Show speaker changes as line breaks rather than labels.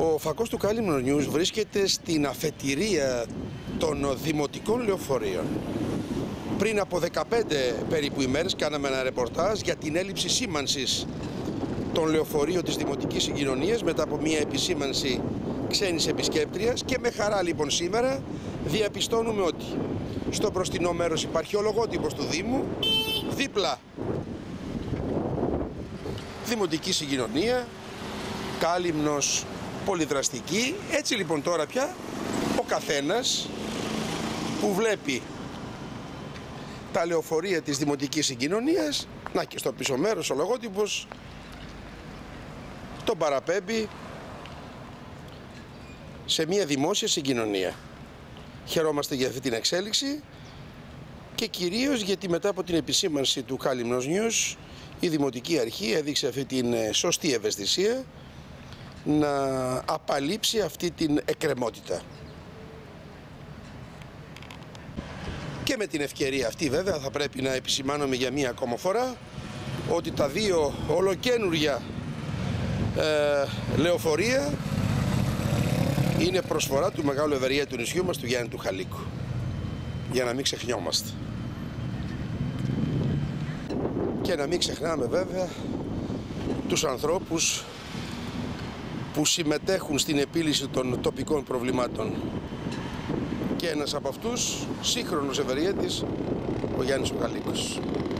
Ο φακός του Κάλυμνος News βρίσκεται στην αφετηρία των δημοτικών λεωφορείων. Πριν από 15 περίπου ημέρες κάναμε ένα ρεπορτάζ για την έλλειψη σήμανσης των λεωφορείων της Δημοτικής Συγκοινωνίας μετά από μια επισήμανση ξένης επισκέπτριας, και με χαρά λοιπόν σήμερα διαπιστώνουμε ότι στο μπροστινό μέρος υπάρχει ο λογότυπος του Δήμου, δίπλα Δημοτική Συγκοινωνία, Κάλυμνος πολυδραστική. Έτσι λοιπόν τώρα πια ο καθένας που βλέπει τα λεωφορεία της Δημοτικής Συγκοινωνίας, να και στο πίσω μέρος ο λογότυπος, τον παραπέμπει σε μια δημόσια συγκοινωνία. Χαιρόμαστε για αυτή την εξέλιξη και κυρίως γιατί μετά από την επισήμανση του Κάλυμνος News η Δημοτική Αρχή έδειξε αυτή την σωστή ευαισθησία να απαλείψει αυτή την εκκρεμότητα. Και με την ευκαιρία αυτή βέβαια θα πρέπει να επισημάνουμε για μία ακόμα φορά ότι τα δύο ολοκαίνουργια λεωφορεία είναι προσφορά του μεγάλου ευεργέτη του νησιού μας, του Γιάννη του Χαλίκου, για να μην ξεχνιόμαστε. Και να μην ξεχνάμε βέβαια τους ανθρώπους που συμμετέχουν στην επίλυση των τοπικών προβλημάτων. Και ένας από αυτούς, σύγχρονος ευεργέτης, ο Γιάννης ο Χαλίκος.